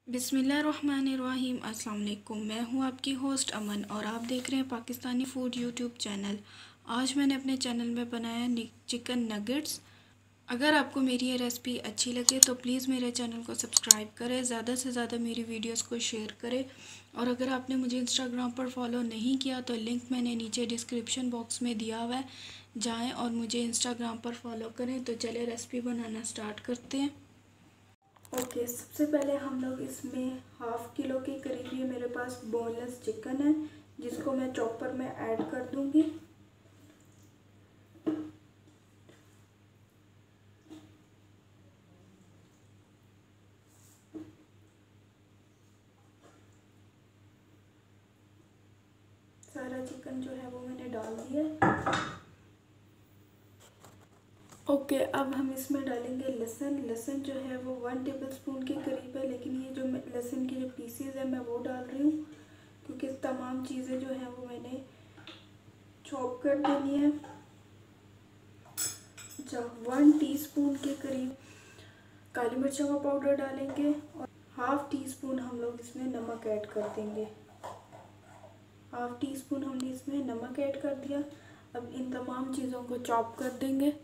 बिस्मिल्लाहिर्रहमानिर्रहीम। अस्सलाम वालेकुम। मैं हूं आपकी होस्ट अमन और आप देख रहे हैं पाकिस्तानी फ़ूड यूट्यूब चैनल। आज मैंने अपने चैनल में बनाया चिकन नगेट्स। अगर आपको मेरी ये रेसिपी अच्छी लगे तो प्लीज़ मेरे चैनल को सब्सक्राइब करें, ज़्यादा से ज़्यादा मेरी वीडियोस को शेयर करें। और अगर आपने मुझे इंस्टाग्राम पर फॉलो नहीं किया तो लिंक मैंने नीचे डिस्क्रिप्शन बॉक्स में दिया हुआ है, जाएँ और मुझे इंस्टाग्राम पर फॉलो करें। तो चलिए रेसिपी बनाना स्टार्ट करते हैं। ओके, सबसे पहले हम लोग इसमें हाफ़ किलो के करीब ये मेरे पास बोनलेस चिकन है, जिसको मैं चॉपर में ऐड कर दूंगी। सारा चिकन जो है वो मैंने डाल दिया। ओके, अब हम इसमें डालेंगे लहसुन। लहसुन जो है वो 1 टेबलस्पून के करीब है, लेकिन ये जो लहसुन की जो पीसीज है मैं वो डाल रही हूँ, क्योंकि तमाम चीज़ें जो हैं वो मैंने चॉप कर देनी है। अच्छा, 1 टीस्पून के करीब काली मिर्चों का पाउडर डालेंगे और हाफ़ टी स्पून हम लोग इसमें नमक ऐड कर देंगे। हाफ़ टी स्पून हमने इसमें नमक ऐड कर दिया। अब इन तमाम चीज़ों को चॉप कर देंगे।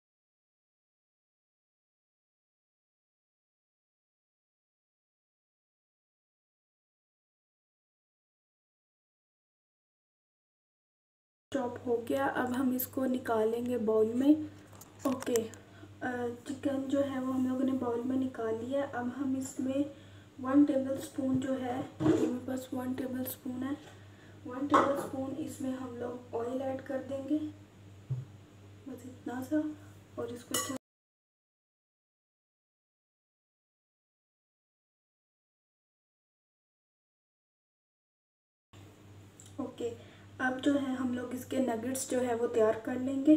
चॉप हो गया, अब हम इसको निकालेंगे बाउल में। ओके, चिकन जो है वो हम लोगों ने बाउल में निकाल लिया। अब हम इसमें 1 टेबलस्पून जो है, मेरे पास 1 टेबलस्पून है, 1 टेबलस्पून इसमें हम लोग ऑयल ऐड कर देंगे, बस इतना सा। और इसको ओके, अब जो है हम लोग इसके नगेट्स जो है वो तैयार कर लेंगे।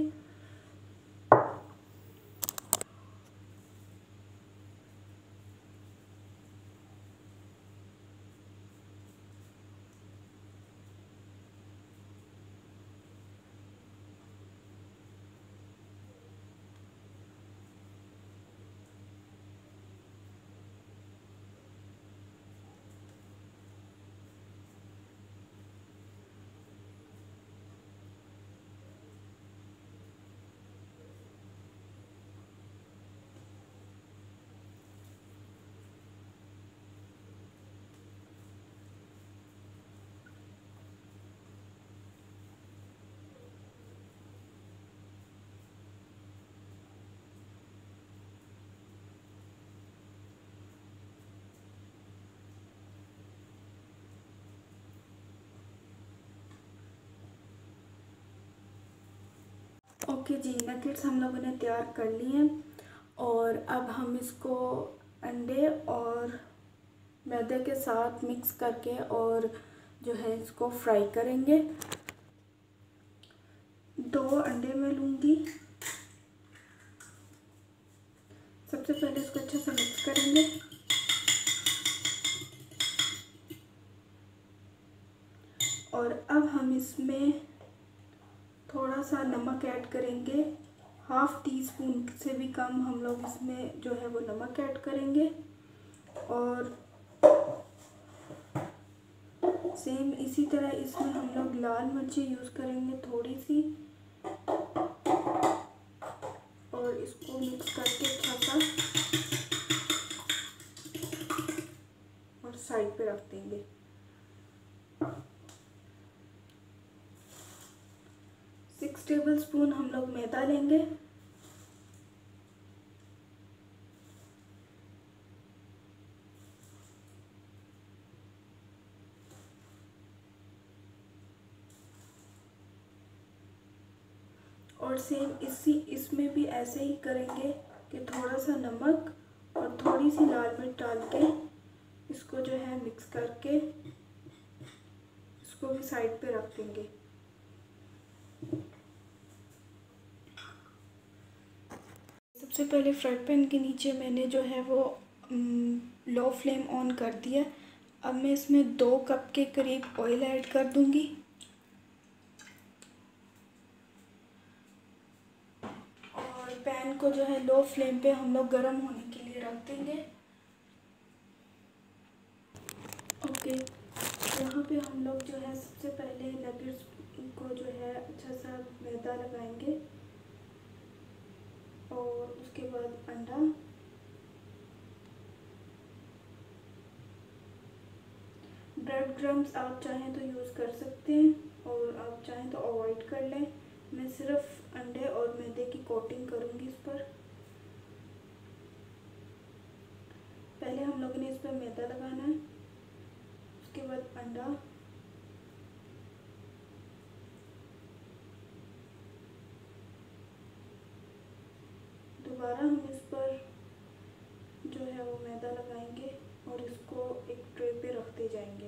ओके जी, नगेट्स हम लोगों ने तैयार कर लिए हैं और अब हम इसको अंडे और मैदे के साथ मिक्स करके और जो है इसको फ्राई करेंगे। 2 अंडे मैं लूँगी। सबसे पहले इसको अच्छे से मिक्स करेंगे। और अब हम इसमें थोड़ा सा नमक ऐड करेंगे। हाफ़ टी स्पून से भी कम हम लोग इसमें जो है वो नमक ऐड करेंगे। और सेम इसी तरह इसमें हम लोग लाल मिर्ची यूज़ करेंगे थोड़ी सी, और इसको मिक्स करके अच्छा सा और साइड पे रख देंगे। सिक्स टेबलस्पून हम लोग मैदा लेंगे। और सेम इसमें भी ऐसे ही करेंगे कि थोड़ा सा नमक और थोड़ी सी लाल मिर्च डाल के इसको जो है मिक्स करके इसको भी साइड पे रख देंगे। सबसे पहले फ्राई पैन के नीचे मैंने जो है वो लो फ्लेम ऑन कर दिया। अब मैं इसमें 2 कप के करीब ऑयल ऐड कर दूंगी। और पैन को जो है लो फ्लेम पे हम लोग गर्म होने के लिए रख देंगे। ओके, यहाँ पे हम लोग जो है सबसे पहले नगेट्स को जो है अच्छा सा मैदा लगाएंगे और उसके बाद अंडा, ब्रेड क्रम्स आप चाहें तो यूज़ कर सकते हैं और आप चाहें तो अवॉइड कर लें। मैं सिर्फ अंडे और मैदे की कोटिंग करूँगी इस पर। पहले हम लोगों ने इस पर मैदा लगाना है, उसके बाद अंडा, दोबारा हम इस पर जो है वो मैदा लगाएंगे और इसको एक ट्रे पे रखते जाएंगे।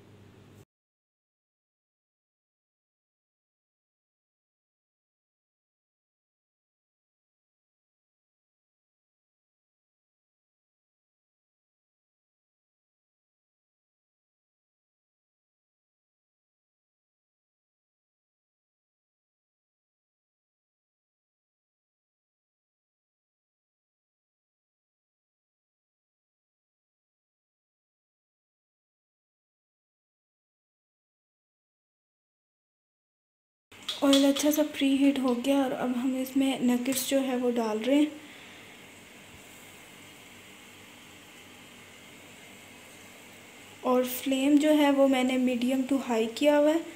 ऑयल अच्छा सा प्री हीट हो गया और अब हम इसमें नगेट्स जो है वो डाल रहे हैं। और फ्लेम जो है वो मैंने मीडियम टू हाई किया हुआ है।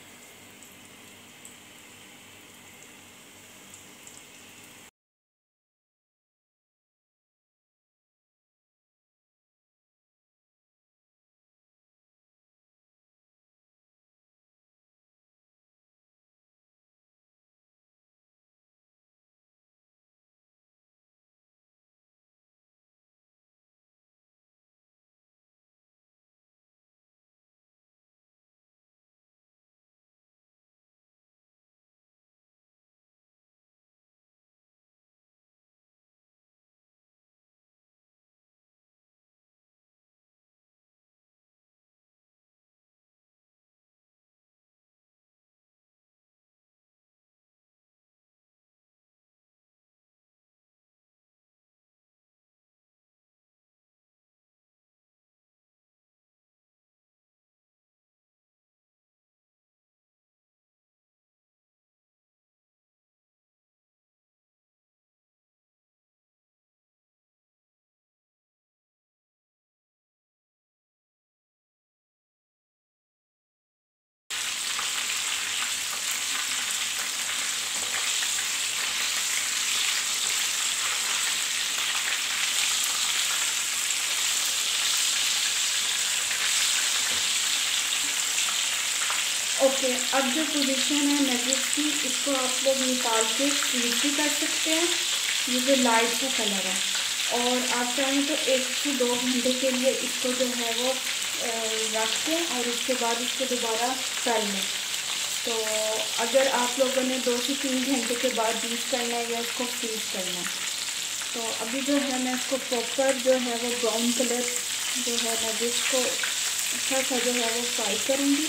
ओके, अब जो पोजीशन है नगेट्स की, इसको आप लोग निकाल के फ्रीज भी कर सकते हैं। ये जो लाइट सा कलर है, और आप चाहें तो 1 से 2 घंटे के लिए इसको जो है वो रख दें और उसके बाद इसको दोबारा तल लें। तो अगर आप लोगों ने 2 से 3 घंटे के बाद यूज़ करना है या इसको फ्रीज करना है, तो अभी जो है मैं इसको प्रॉपर जो है वो ब्राउन कलर जो है नगेट्स को अच्छा सा जो है वो फ्राई करूँगी।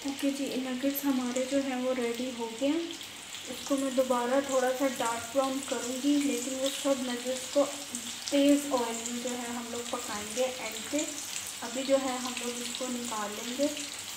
ओके जी, नगेट्स हमारे जो हैं वो रेडी हो गए हैं। इसको मैं दोबारा थोड़ा सा डार्क ब्राउन करूँगी, लेकिन वो सब नगेट्स को तेज़ ऑयल में जो है हम लोग पकाएंगे एंड पे। अभी जो है हम लोग इसको निकाल लेंगे।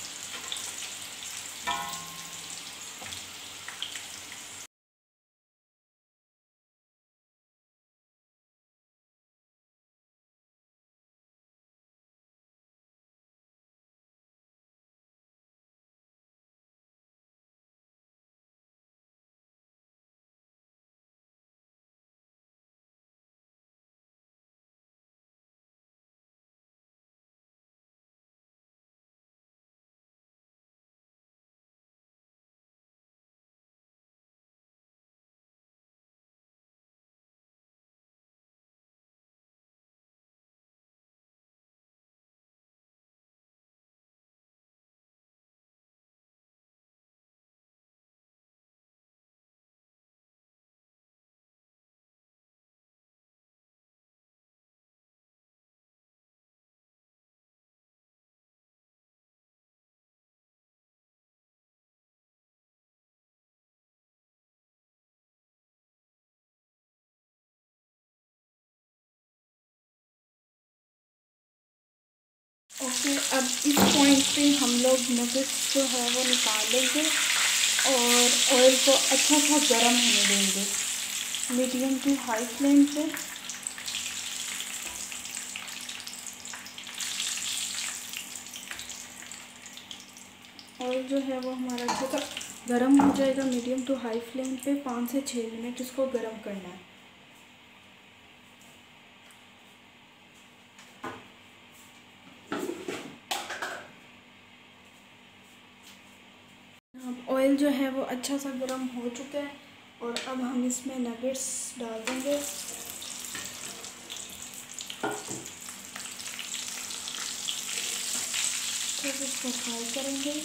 ओके, अब इस पॉइंट पे हम लोग नगेट्स जो है वो निकाल लेंगे और ऑयल को अच्छा सा गर्म होने देंगे मीडियम टू हाई फ्लेम पे। ऑयल जो है वो हमारा अच्छा सा गर्म हो जाएगा मीडियम टू हाई फ्लेम पे। 5 से 6 मिनट इसको गर्म करना है। अब ऑयल जो है वो अच्छा सा गर्म हो चुका है और अब हम इसमें नगेट्स डाल देंगे। तो इसको फ्राई करेंगे।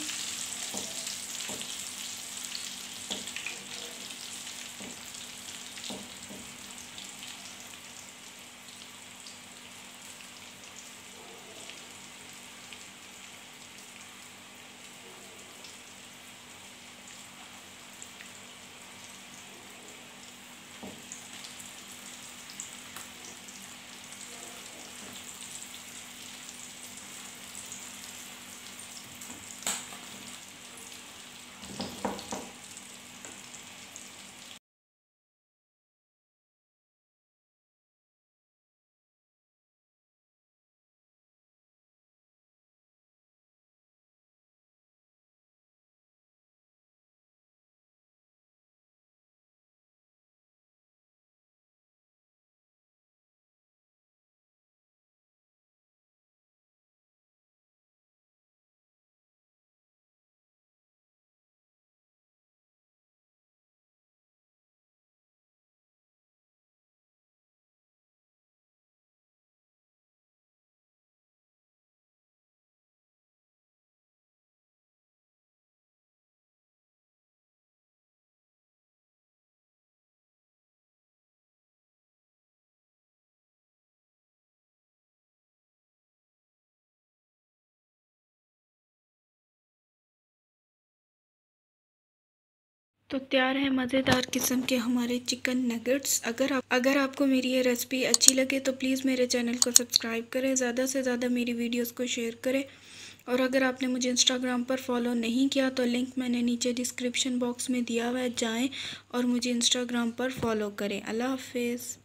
तो तैयार है मज़ेदार किस्म के हमारे चिकन नगेट्स। अगर आपको मेरी ये रेसिपी अच्छी लगे तो प्लीज़ मेरे चैनल को सब्सक्राइब करें, ज़्यादा से ज़्यादा मेरी वीडियोस को शेयर करें। और अगर आपने मुझे इंस्टाग्राम पर फॉलो नहीं किया तो लिंक मैंने नीचे डिस्क्रिप्शन बॉक्स में दिया हुआ है, जाएँ और मुझे इंस्टाग्राम पर फॉलो करें। अल्लाह हाफिज़।